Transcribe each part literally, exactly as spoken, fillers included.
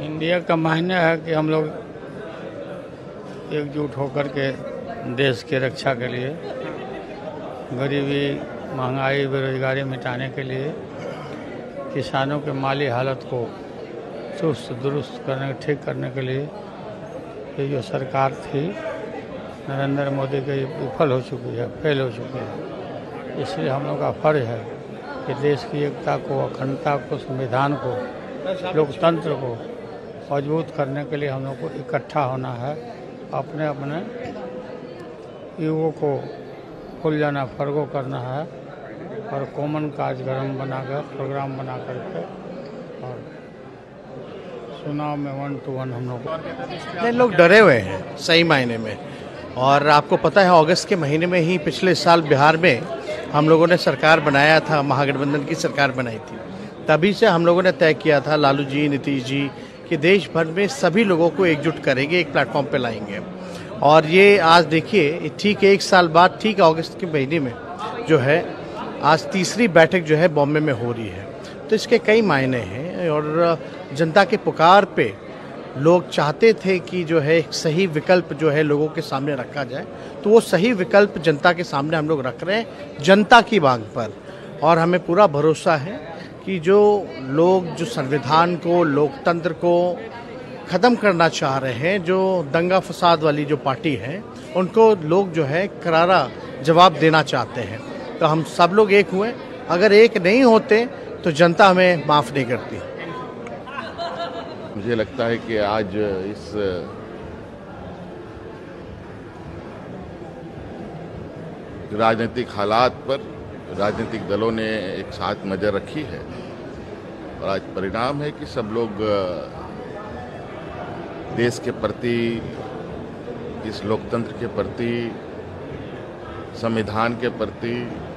India का मायने है कि हम लोग एकजुट होकर के देश की रक्षा के लिए, गरीबी, महंगाई, बेरोजगारी मिटाने के लिए, किसानों के माली हालत को चुस्त दुरुस्त करने ठीक करने के लिए ये जो सरकार थी नरेंद्र मोदी की विफल हो चुकी है, फेल हो चुकी है। इसलिए हम लोग का फर्ज है कि देश की एकता को, अखंडता को, संविधान को, लोकतंत्र को मजबूत करने के लिए हम लोग को इकट्ठा होना है। अपने अपने युवकों को खुल जाना, फर्गो करना है और कॉमन कार्यक्रम बनाकर, प्रोग्राम बना करके और चुनाव में वन टू वन हम लोग लोग डरे हुए हैं सही मायने में। और आपको पता है अगस्त के महीने में ही पिछले साल बिहार में हम लोगों ने सरकार बनाया था, महागठबंधन की सरकार बनाई थी। तभी से हम लोगों ने तय किया था, लालू जी, नीतीश जी, कि देश भर में सभी लोगों को एकजुट करेंगे, एक प्लेटफॉर्म पे लाएंगे। और ये आज देखिए ठीक एक साल बाद, ठीक अगस्त के महीने में जो है आज तीसरी बैठक जो है बॉम्बे में हो रही है। तो इसके कई मायने हैं और जनता के पुकार पे लोग चाहते थे कि जो है एक सही विकल्प जो है लोगों के सामने रखा जाए। तो वो सही विकल्प जनता के सामने हम लोग रख रहे हैं, जनता की मांग पर। और हमें पूरा भरोसा है कि जो लोग जो संविधान को, लोकतंत्र को ख़त्म करना चाह रहे हैं, जो दंगा फसाद वाली जो पार्टी है, उनको लोग जो है करारा जवाब देना चाहते हैं। तो हम सब लोग एक हुए। अगर एक नहीं होते तो जनता हमें माफ़ नहीं करती। मुझे लगता है कि आज इस राजनीतिक हालात पर राजनीतिक दलों ने एक साथ नज़र रखी है और आज परिणाम है कि सब लोग देश के प्रति, इस लोकतंत्र के प्रति, संविधान के प्रति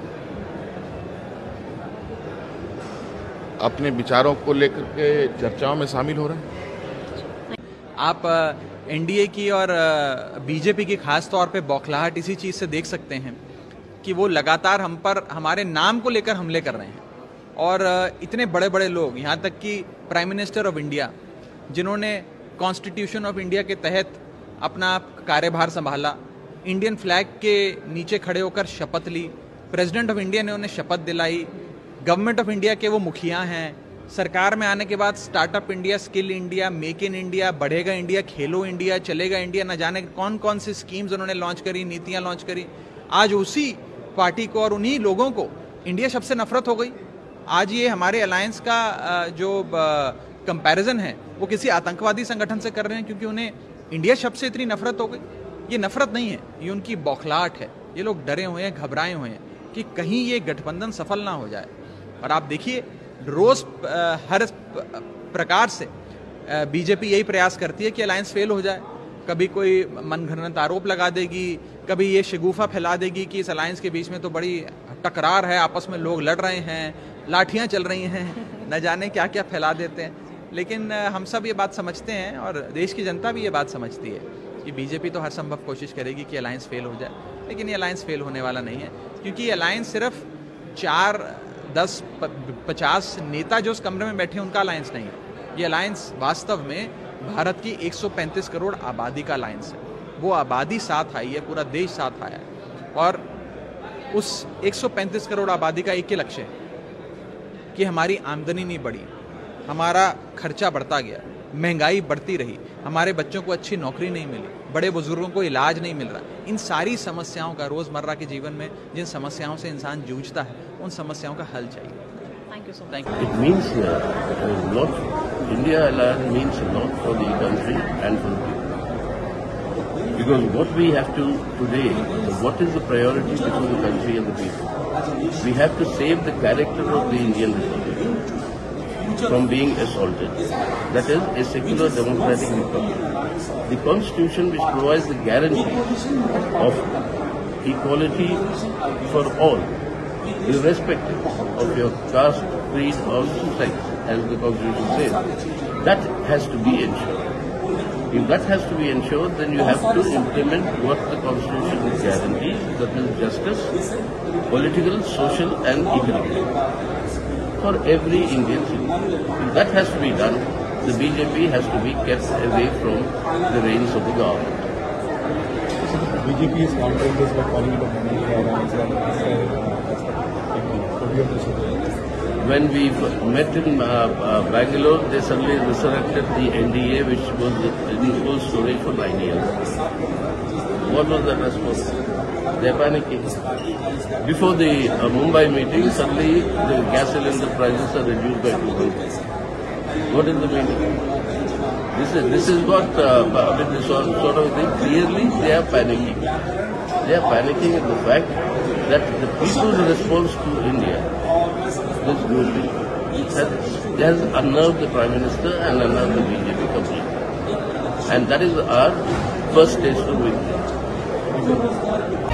अपने विचारों को लेकर के चर्चाओं में शामिल हो रहे हैं। आप एनडीए की और बीजेपी की खास तौर पे बौखलाहट इसी चीज़ से देख सकते हैं कि वो लगातार हम पर, हमारे नाम को लेकर हमले कर रहे हैं। और इतने बड़े बड़े लोग, यहाँ तक कि प्राइम मिनिस्टर ऑफ इंडिया, जिन्होंने कॉन्स्टिट्यूशन ऑफ इंडिया के तहत अपना कार्यभार संभाला, इंडियन फ्लैग के नीचे खड़े होकर शपथ ली, प्रेसिडेंट ऑफ इंडिया ने उन्हें शपथ दिलाई, गवर्नमेंट ऑफ इंडिया के वो मुखिया हैं। सरकार में आने के बाद startup India, skill India, make in India, बढ़ेगा इंडिया, खेलो इंडिया, चलेगा इंडिया, न जाने कौन कौन सी स्कीम्स उन्होंने लॉन्च करी, नीतियां लॉन्च करी। आज उसी पार्टी को और उन्हीं लोगों को इंडिया शब्द से नफरत हो गई। आज ये हमारे अलायंस का जो कंपैरिजन है वो किसी आतंकवादी संगठन से कर रहे हैं, क्योंकि उन्हें इंडिया शब्द से इतनी नफरत हो गई। ये नफरत नहीं है, ये उनकी बौखलाहट है। ये लोग डरे हुए हैं, घबराए हुए हैं कि कहीं ये गठबंधन सफल ना हो जाए। और आप देखिए रोज हर प्रकार से बीजेपी यही प्रयास करती है कि अलायंस फेल हो जाए। कभी कोई मनगढ़ंत आरोप लगा देगी, कभी ये शगुफा फैला देगी कि इस अलायंस के बीच में तो बड़ी टकरार है, आपस में लोग लड़ रहे हैं, लाठियां चल रही हैं, न जाने क्या क्या फैला देते हैं। लेकिन हम सब ये बात समझते हैं और देश की जनता भी ये बात समझती है कि बीजेपी तो हर संभव कोशिश करेगी कि अलायंस फेल हो जाए, लेकिन ये अलायंस फेल होने वाला नहीं है। क्योंकि ये अलायंस सिर्फ चार दस पचास नेता जो उस कमरे में बैठे हैं उनका अलायंस नहीं है। ये अलायंस वास्तव में भारत की एक सौ पैंतीस करोड़ आबादी का अलायंस है। वो आबादी साथ आई है, पूरा देश साथ आया है। और उस एक सौ पैंतीस करोड़ आबादी का एक ही लक्ष्य है कि हमारी आमदनी नहीं बढ़ी, हमारा खर्चा बढ़ता गया, महंगाई बढ़ती रही, हमारे बच्चों को अच्छी नौकरी नहीं मिली, बड़े बुजुर्गों को इलाज नहीं मिल रहा। इन सारी समस्याओं का रोजमर्रा के जीवन में जिन समस्याओं से इंसान जूझता है, उन समस्याओं का हल चाहिए। Thank you so much. It means uh, lot. India alliance means a lot for the country and for the people. Because what we have to today, what is the priority before the country and the people? We have to save the character of the Indian Republic from being assaulted. That is a secular democratic republic. The constitution which provides the guarantee of equality for all, irrespective of your caste, creed or sex, as the constitution says, that has to be ensured. If that has to be ensured, then you have to implement what the constitution guarantees, that is justice, political, social and economic, for every Indian citizen. If that has to be done, the B J P has to be kept away from the reins of the government. B J P is countering this by calling it a money alliance and this what do you have to say? When we met in uh, uh, Bangalore, they suddenly resurrected the N D A, which was in full story for nine years. What was the response? They are panicking. Before the uh, Mumbai meeting, suddenly the gas cylinder prices are reduced by two hundred. What is the meaning? This is this is what uh, I mean, this sort sort of thing. Clearly, they are panicking. They are panicking at the fact that the people's response to India, this group, has, has unnerved the Prime Minister and unnerved the B J P completely. And that is our first taste of victory.